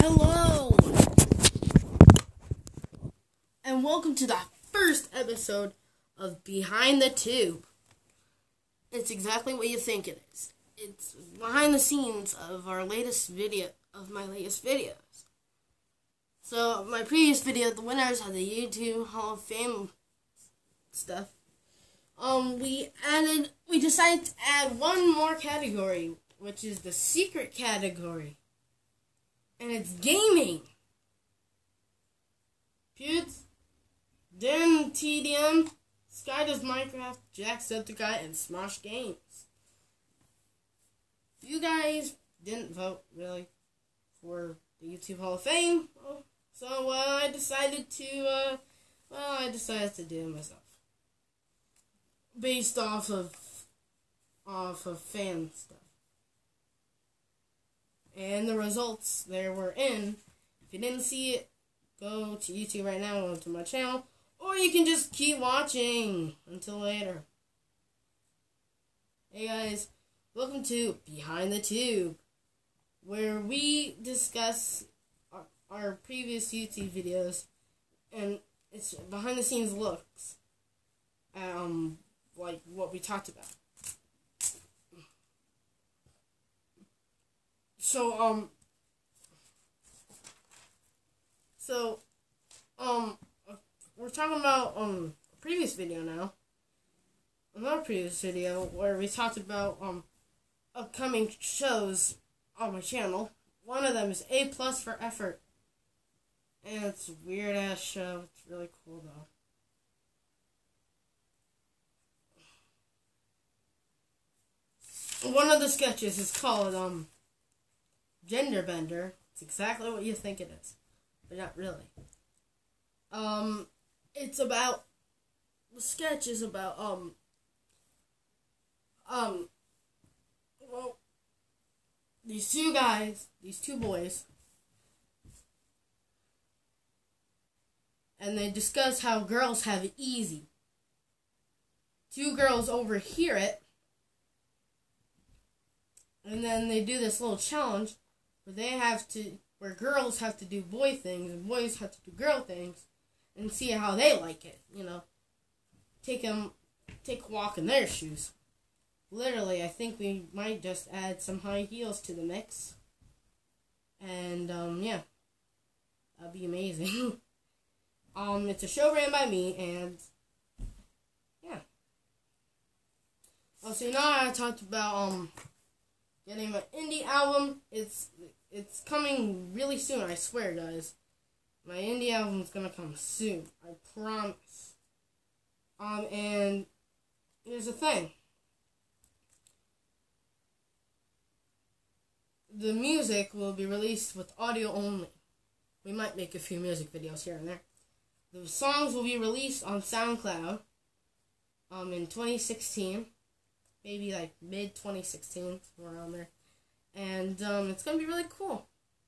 Hello, and welcome to the first episode of Behind the Tube. It's exactly what you think it is. It's behind the scenes of my latest videos. So, my previous video, the winners of the YouTube Hall of Fame stuff, we decided to add one more category, which is the secret category. And it's gaming. Pewds, Dan TDM, Sky does Minecraft, Jacksepticeye, and Smosh Games. You guys didn't vote, really, for the YouTube Hall of Fame, so I decided to do it myself. Based off of fan stuff. And the results there were in. If you didn't see it, go to YouTube right now, go to my channel, or you can just keep watching until later. Hey guys, welcome to Behind the Tube, where we discuss our previous YouTube videos, and it's behind the scenes looks at like what we talked about. We're talking about a previous video now. Another previous video where we talked about upcoming shows on my channel. One of them is A+ for Effort. And it's a weird ass show. It's really cool though. One of the sketches is called Gender Bender. It's exactly what you think it is, but not really. The sketch is about, these two boys, and they discuss how girls have it easy. Two girls overhear it, and then they do this little challenge where girls have to do boy things and boys have to do girl things, and see how they like it. Take a walk in their shoes. Literally, I think we might just add some high heels to the mix, and yeah, that'd be amazing. It's a show ran by me, and yeah. So now I talked about getting my indie album. It's coming really soon, I swear, guys. My indie album's gonna come soon, I promise. And here's the thing. The music will be released with audio only. We might make a few music videos here and there. The songs will be released on SoundCloud in 2016. Maybe like mid-2016, somewhere around there. And it's going to be really cool.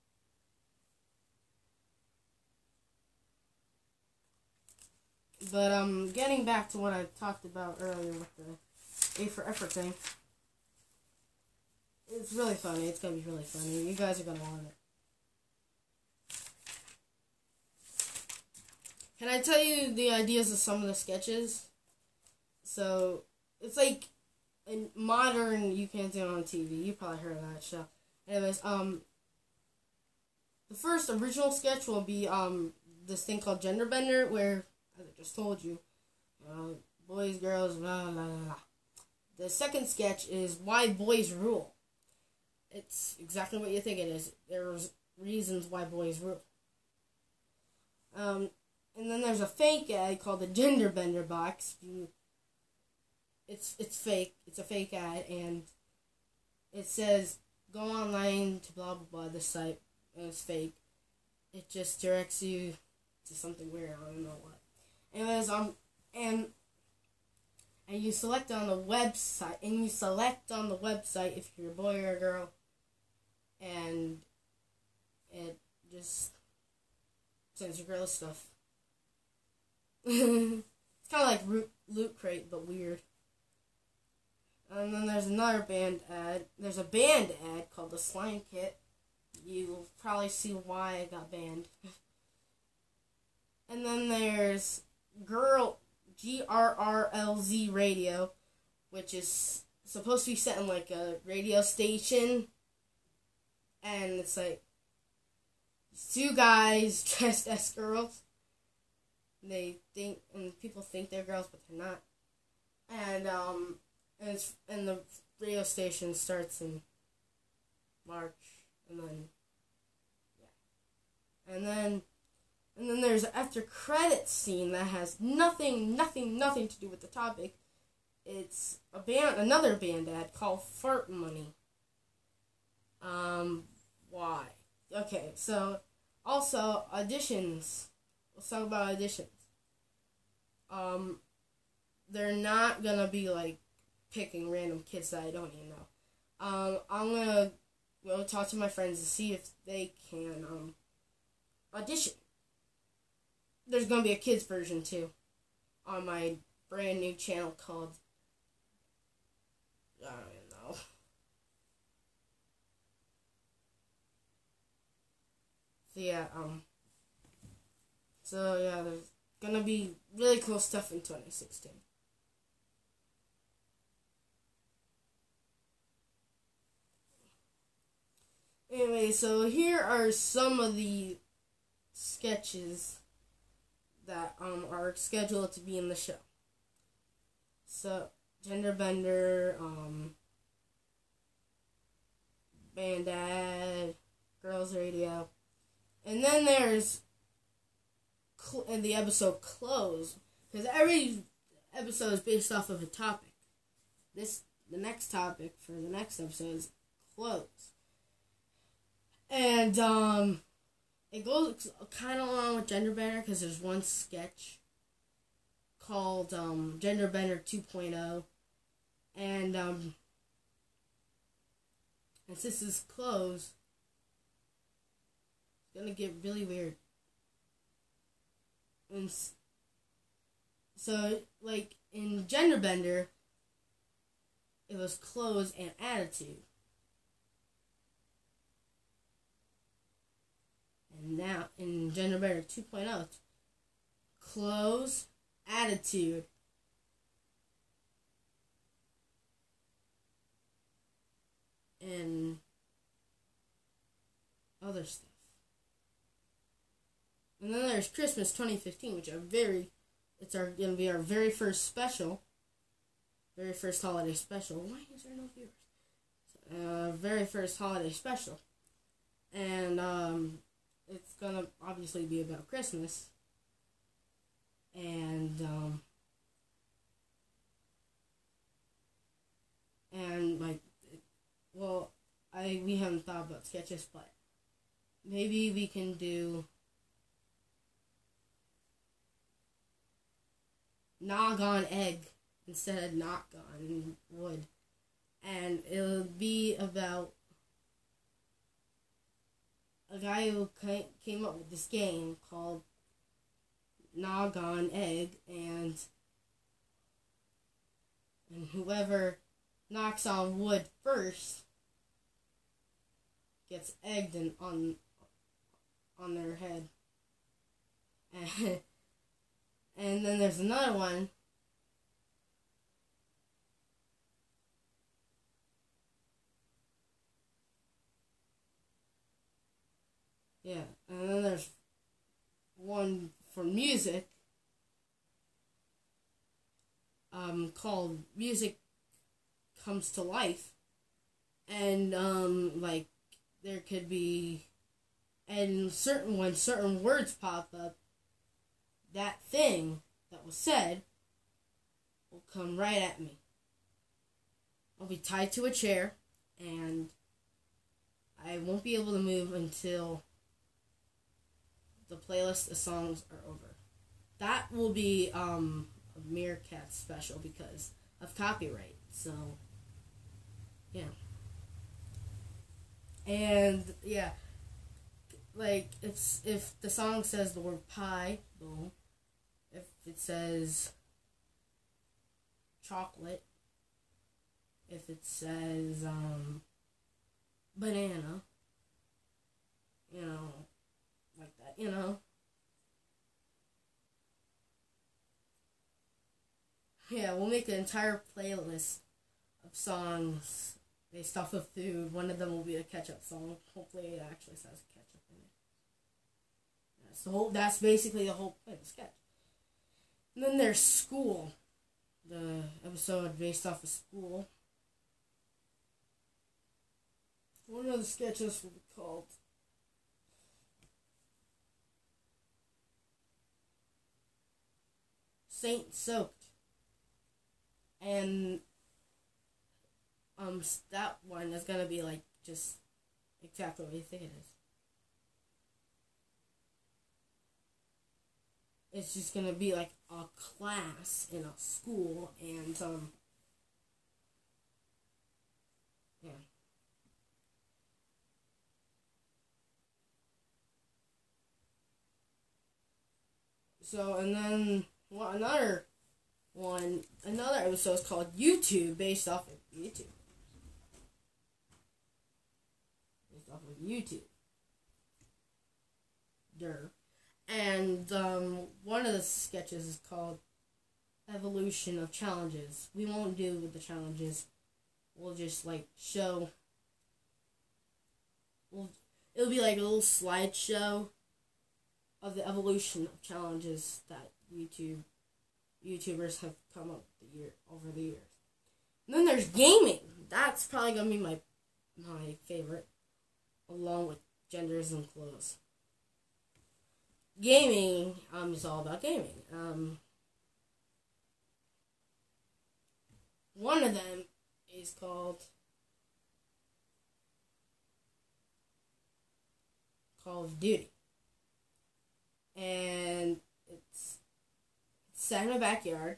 But getting back to what I talked about earlier with the A for Effort thing. It's really funny. It's going to be really funny. You guys are going to want it. Can I tell you the ideas of some of the sketches? So, it's like a modern, you can't do it on TV. You probably heard of that show. Anyways, the first original sketch will be this thing called Gender Bender, where, as I just told you, boys, girls, blah, blah, blah, blah. The second sketch is Why Boys Rule. It's exactly what you think it is. There's reasons why boys rule. And then there's a fake ad called the Gender Bender box. It's fake. It's a fake ad, and it says, go online to blah, blah, blah, this site, and it's fake. It just directs you to something weird, I don't know what. Anyways, and you select on the website, if you're a boy or a girl, and it just sends you girl stuff. It's kind of like Loot Crate, but weird. And then there's another band ad. There's a band ad called the Slime Kit. You'll probably see why I got banned. And then there's GRRLZ Radio, which is supposed to be set in like a radio station. And it's like two guys dressed as girls. And people think they're girls, but they're not. And the radio station starts in March, and then yeah, and then there's an after credits scene that has nothing to do with the topic. It's another band ad called Fart Money. Why? Okay, so also auditions. Let's talk about auditions. They're not gonna be like picking random kids that I don't even know. I'm gonna go talk to my friends to see if they can audition. There's gonna be a kids version too on my brand new channel called I don't even know. So yeah, there's gonna be really cool stuff in 2016. Anyway, so here are some of the sketches that are scheduled to be in the show. So, Gender Bender, Band Ad, Girls Radio, and then there's in the episode Close, because every episode is based off of a topic. The next topic for the next episode is Close. And, it goes kind of along with Gender Bender, because there's one sketch called, Gender Bender 2.0, and since it's Close, it's gonna get really weird. And so, like, in Gender Bender, it was Close and Attitude. And now, in Gender Bender 2.0, it's Close, Attitude, and other stuff. And then there's Christmas 2015, which gonna be our very first special, very first holiday special. Why is there no viewers? Very first holiday special, and it's gonna obviously be about Christmas, and like, well, we haven't thought about sketches, but maybe we can do Nog on Egg instead of Knock on Wood. And it'll be about a guy who came up with this game called Nog on Egg, and whoever knocks on wood first gets egged on their head. And then there's another one. Yeah, and then there's one for music, called Music Comes to Life. And, like, there could be, and when certain words pop up, that thing that was said will come right at me. I'll be tied to a chair, and I won't be able to move until the playlist of songs are over. That will be a Meerkat special because of copyright. So, yeah. And, yeah. Like, if the song says the word pie, boom. If it says chocolate, if it says banana, you know. Yeah, we'll make an entire playlist of songs based off of food. One of them will be a ketchup song. Hopefully it actually says ketchup in it. That's basically the whole point of the sketch. And then there's school. The episode based off of school. One of the sketches will be called Saint Soaked. And that one is gonna be like just exactly what you think it is. It's just gonna be like a class in a school, and yeah. So, and then another episode is called YouTube, based off of YouTube. Based off of YouTube. And one of the sketches is called Evolution of Challenges. We won't do with the challenges. We'll just like show. It'll be like a little slideshow of the evolution of challenges that YouTubers have come up over the years. And then there's gaming. That's probably gonna be my favorite, along with genders and clothes. Gaming is all about gaming. One of them is called Call of Duty. And it's set in my backyard,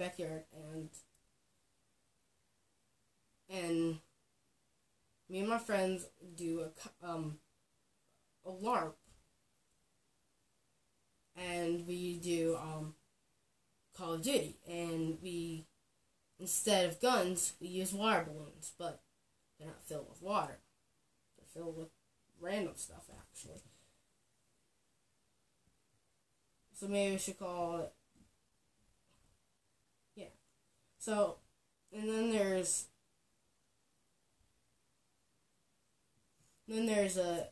and me and my friends do a LARP, and we do Call of Duty, and we, instead of guns, we use water balloons, but they're not filled with water. They're filled with random stuff, actually. So maybe we should call it, yeah. So, and then there's a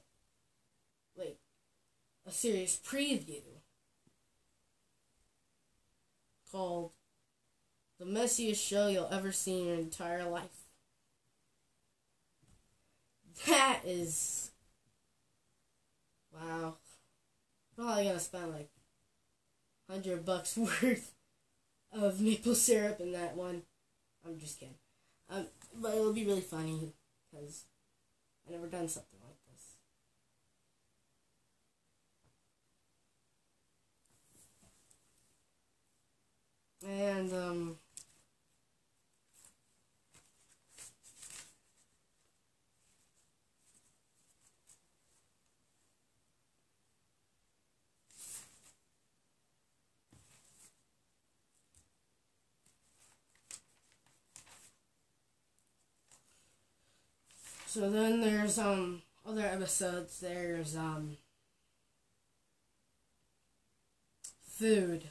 series preview called The Messiest Show You'll Ever See in Your Entire Life. That is, wow. Probably gonna spend like $100 worth of maple syrup in that one. I'm just kidding. But it'll be really funny because I've never done something like this. And so then there's other episodes. There's food.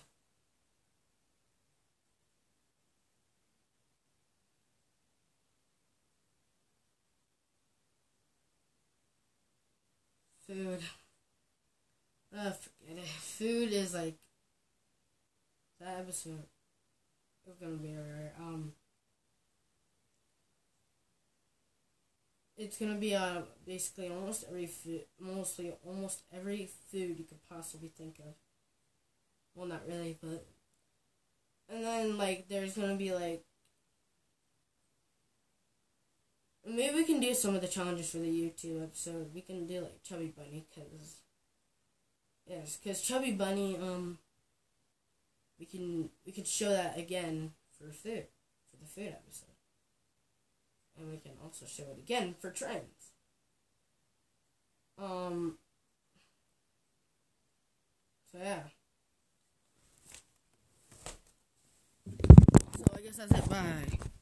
Food. Forget it. Food is like that episode. It's gonna be alright. It's gonna be basically almost every food, almost every food you could possibly think of. Well, not really, but and then like there's gonna be like maybe we can do some of the challenges for the YouTube episode. We can do like Chubby Bunny because Chubby Bunny we could show that again for the food episode. And we can also show it again for trends. So yeah. So I guess that's it. Bye.